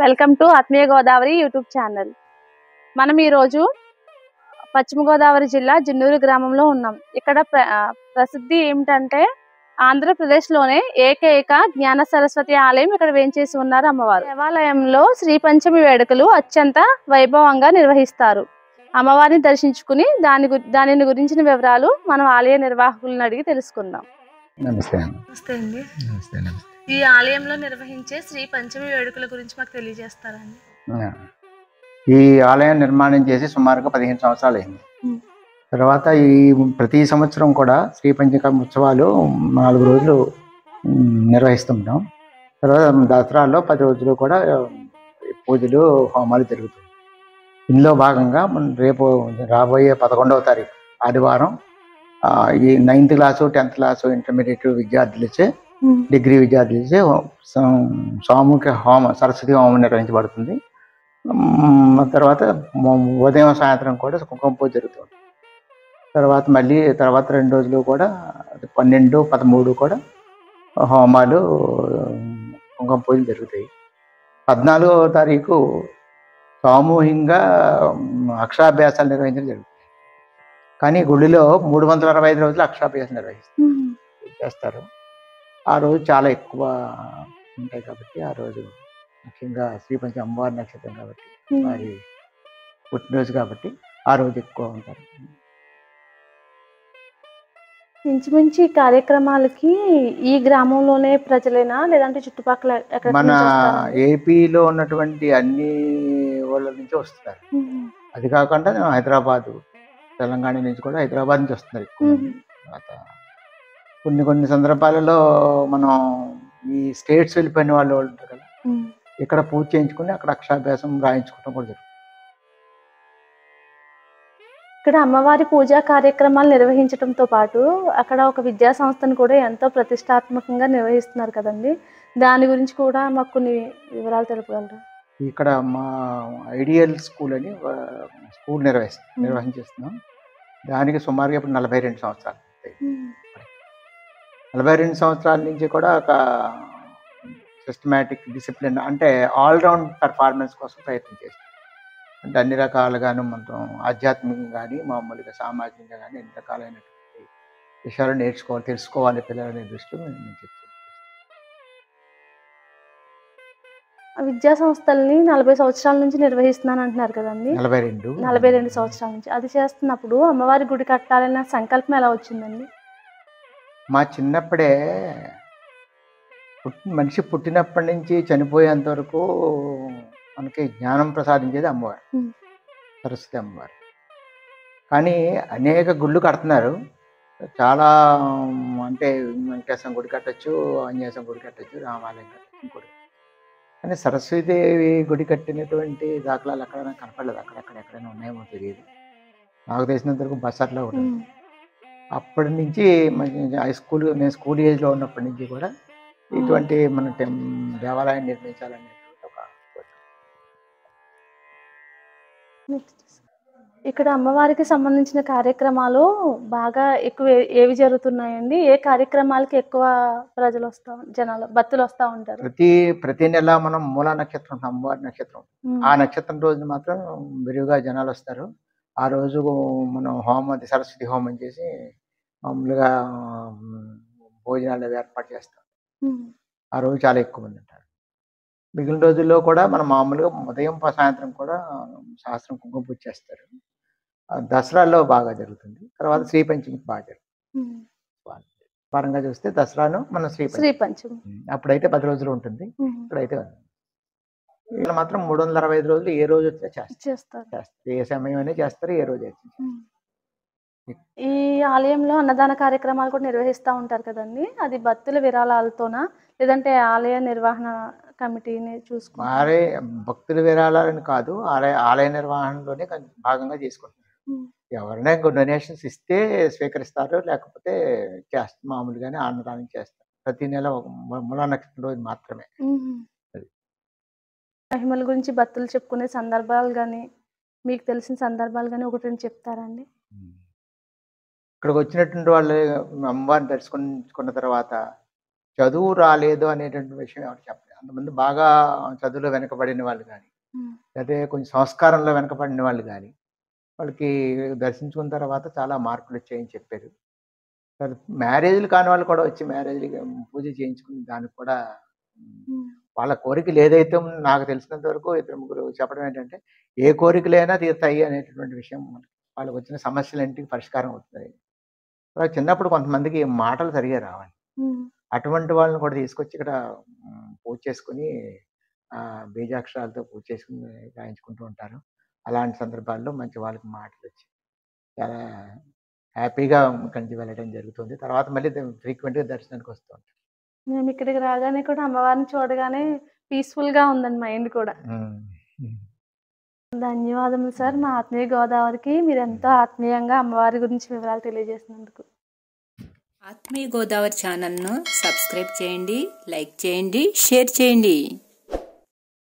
Welcome to ఆత్మీయ Godavari YouTube channel. మనం ఈరోజు పశ్చిమ గోదావరి జిల్లా జిన్నూరు గ్రామంలో ఉన్నాం. ఇక్కడ ప్రసిద్ధి ఏమిటంటే ఆంధ్రప్రదేశ్లోనే ఏకైక జ్ఞాన సరస్వతి ఆలయం ఇక్కడ వేంచేసి ఉన్నారు అమ్మవారు. దేవాలయంలో శ్రీ పంచమి వేడుకలు అత్యంత వైభవంగా నిర్వహిస్తారు. అమ్మవారిని దర్శించుకుని దానిని గురించిన వివరాలు మనం ఆలయ నిర్వాహకులను అడిగి తెలుసుకుందాం. నమస్తే అండి. ఈ ఆలయంలో నిర్వహించే శ్రీ పంచమి వేడుకల గురించి మాకు తెలియజేస్తారండి? ఈ ఆలయం నిర్మాణం చేసి సుమారుగా 15 సంవత్సరాలు అయింది. తర్వాత ఈ ప్రతి సంవత్సరం కూడా శ్రీ పంచమి ఉత్సవాలు 4 రోజులు నిర్వహిస్తుంటాం. తర్వాత దసరాలో 10 రోజులు కూడా పూజలు హోమాలు జరుగుతాయి. ఇందులో భాగంగా రేపు రాబోయే 11వ తారీఖు ఆదివారం ఈ 9th class 10th class intermediate విద్యార్థులచే డిగ్రీ విద్యార్థులచే సామూహిక హోమం సరస్వతి హోమం నిర్వహించబడుతుంది. తర్వాత ఉదయం సాయంత్రం కూడా కుంకుమ పూజ జరుగుతుంది. తర్వాత మళ్ళీ తర్వాత 2 రోజులు కూడా 12, 13 కూడా హోమాలు కుంకుమ పూజలు జరుగుతాయి. 14వ తారీఖు సామూహికంగా అక్షరాభ్యాసాలు నిర్వహించడం జరుగుతుంది. కానీ గుడిలో 365 రోజులు అక్షరాభ్యాసం చేస్తారు. ఆ రోజు చాలా ఎక్కువ ఉంటాయి కాబట్టి ఆ రోజు ముఖ్యంగా శ్రీ పంచమి అమ్మవారి నక్షత్రం కాబట్టి వారి పుట్టినరోజు కాబట్టి ఆ రోజు ఎక్కువ ఉంటారు. ఇంచుమించి కార్యక్రమాలకి ఈ గ్రామంలోనే ప్రజలేనా లేదంటే చుట్టుపక్కల మన ఏపీలో ఉన్నటువంటి అన్ని ఊళ్ళ నుంచి వస్తున్నారు. అది కాకుండా హైదరాబాదు, తెలంగాణ నుంచి కూడా హైదరాబాద్ నుంచి వస్తున్నారు ఎక్కువ. కొన్ని సందర్భాలలో మనం ఈ స్టేట్స్ వెళ్ళిపోయిన వాళ్ళు ఉంటారు కదా, ఇక్కడ పూజ చేయించుకుని అక్కడ అక్షరాభ్యాసం రాయించుకోవడం కూడా జరుగుతుంది. ఇక్కడ అమ్మవారి పూజా కార్యక్రమాలు నిర్వహించడంతో పాటు అక్కడ ఒక విద్యా సంస్థను కూడా ఎంతో ప్రతిష్టాత్మకంగా నిర్వహిస్తున్నారు కదండి. దాని గురించి కూడా మాకు కొన్ని వివరాలు తెలుపగలరు? ఇక్కడ మా ఐడియల్ స్కూల్ అని స్కూల్ నిర్వహించేస్తున్నాం. దానికి సుమారుగా ఇప్పుడు 42 సంవత్సరాలు. 42 సంవత్సరాల నుంచి కూడా ఒక సిస్టమేటిక్ డిసిప్లిన్ అంటే ఆల్రౌండ్ పెర్ఫార్మెన్స్ కోసం ప్రయత్నం చేస్తాం. అంటే అన్ని రకాలుగాను మనం ఆధ్యాత్మికంగా కానీ మామూలుగా సామాజికంగా కానీ అన్ని రకాలైనటువంటి విషయాలు తెలుసుకోవాలి పిల్లలనే దృష్టిలో మేము చెప్తాం. విద్యా సంస్థల్ని 40 సంవత్సరాల నుంచి నిర్వహిస్తున్నాను అంటున్నారు కదండి. 42 సంవత్సరాల నుంచి అది చేస్తున్నప్పుడు అమ్మవారి గుడి కట్టాలన్న సంకల్పం ఎలా వచ్చిందండి? మా చిన్నప్పుడే మనిషి పుట్టినప్పటి నుంచి చనిపోయేంత వరకు మనకి జ్ఞానం ప్రసాదించేది అమ్మవారు, సరస్వతి అమ్మవారు. కానీ అనేక గుళ్ళు కడుతున్నారు. చాలా అంటే వెంకటేశ్వరం గుడి కట్టచ్చు, ఆంజనేయ గుడి కట్టచ్చు, రామాలయం కట్టచ్చు గుడి. కానీ సరస్వతీదేవి గుడి కట్టినటువంటి దాఖలాలు ఎక్కడైనా కనపడలేదు. ఎక్కడైనా ఉన్నాయేమో తెలియదు. నాకు తెలిసినంత వరకు బస్సర్లో ఉంటుంది. అప్పటి నుంచి నేను స్కూల్ ఏజ్లో ఉన్నప్పటి నుంచి కూడా ఇటువంటి మన దేవాలయం నిర్మించాలనేటువంటి ఒక ఇక్కడ అమ్మవారికి సంబంధించిన కార్యక్రమాలు బాగా ఎక్కువ ఏవి జరుగుతున్నాయండి? ఏ కార్యక్రమాలకి ఎక్కువ ప్రజలు భక్తులు వస్తూ ఉంటారు? ప్రతి నెల మనం మూలా నక్షత్రం, అమ్మవారి నక్షత్రం, ఆ నక్షత్రం రోజు మాత్రం విరివిగా జనాలు వస్తారు. ఆ రోజు మనం సరస్వతి హోమం చేసి మామూలుగా భోజనాలు ఏర్పాటు చేస్తాం. ఆ రోజు చాలా ఎక్కువ మంది ఉంటారు. మిగిలిన రోజుల్లో కూడా మనం మామూలుగా ఉదయం సాయంత్రం కూడా సహస్రం కుంకుమ పూజ చేస్తారు. దసరాలో బాగా జరుగుతుంది. తర్వాత శ్రీ పంచమికి బాగా జరుగుతుంది. పరంగా చూస్తే దసరాను మనం శ్రీ పంచమి అప్పుడైతే 10 రోజులు ఉంటుంది. ఇప్పుడైతే ఇక్కడ మాత్రం 365 రోజులు ఏ రోజు వచ్చినా చేస్తారు. ఏ సమయం అయినా చేస్తారు, ఏ రోజు అయితే. ఈ ఆలయంలో అన్నదాన కార్యక్రమాలు కూడా నిర్వహిస్తూ ఉంటారు కదండి. అది భక్తుల విరాళాలతోనా లేదంటే ఆలయ నిర్వహణ కమిటీని చూసుకుంటారు? భక్తుల విరాళాలని కాదు, ఆలయ నిర్వహణలోనే భాగంగా చేసుకుంటున్నారు. ఎవరైనా డొనేషన్స్ ఇస్తే స్వీకరిస్తారు, లేకపోతే మామూలుగానే అన్నదానం చేస్తారు. ప్రతి నెల మూలా నక్షత్రం రోజు మాత్రమే. మహిమల గురించి భక్తులు చెప్పుకునే సందర్భాలు కానీ మీకు తెలిసిన సందర్భాలు కానీ ఒకటి చెప్తారండి? ఇక్కడికి వచ్చినటువంటి వాళ్ళు అమ్మవారిని దర్శించుకున్న తర్వాత చదువు రాలేదు అనేటువంటి విషయం ఎవరు చెప్పలేదు. అంతమంది బాగా చదువులో వెనకబడిన వాళ్ళు కానీ, అదే కొంచెం సంస్కారంలో వెనకబడిన వాళ్ళు కానీ, వాళ్ళకి దర్శించుకున్న తర్వాత చాలా మార్పులు వచ్చాయని చెప్పారు. మ్యారేజ్‌లు కాని వాళ్ళు కూడా వచ్చి మ్యారేజ్‌లకి పూజ చేయించుకుని దానికి కూడా హ్మ్, వాళ్ళ కోరికలు ఏదైతే నాకు తెలిసినంత వరకు ఇద్దరు ముగ్గురు చెప్పడం ఏంటంటే, ఏ కోరికలైనా తీరుతాయి అనేటటువంటి విషయం వాళ్ళకొచ్చిన సమస్యలన్నిటికి పరిష్కారం అవుతాయి. చిన్నప్పుడు కొంతమందికి మాటలు సరిగ్గా రావాలి. అటువంటి వాళ్ళని కూడా తీసుకొచ్చి ఇక్కడ పూజ చేసుకొని బీజాక్షరాలతో పూజ చేసుకొని రాయించుకుంటూ ఉంటారు. అలాంటి సందర్భాల్లో మంచి వాళ్ళకి మాటలొచ్చి చాలా హ్యాపీగా ఇక్కడి నుంచి వెళ్ళడం జరుగుతుంది. తర్వాత మళ్ళీ ఫ్రీక్వెంట్‌గా దర్శనానికి వస్తూ ఉంటాం. మేము ఇక్కడికి రాగానే కూడా అమ్మవారిని చూడగానే పీస్‌ఫుల్‌గా ఉందండి మైండ్ కూడా. హ్మ్. హ్మ్. ధన్యవాదములు సార్. మా ఆత్మీయ గోదావరికి మీరెంతో ఆత్మీయంగా అమ్మవారి గురించి వివరాలు తెలియజేసినందుకు. ఆత్మీయ గోదావరి ఛానల్ను సబ్స్క్రైబ్ చేయండి, లైక్ చేయండి, షేర్ చేయండి.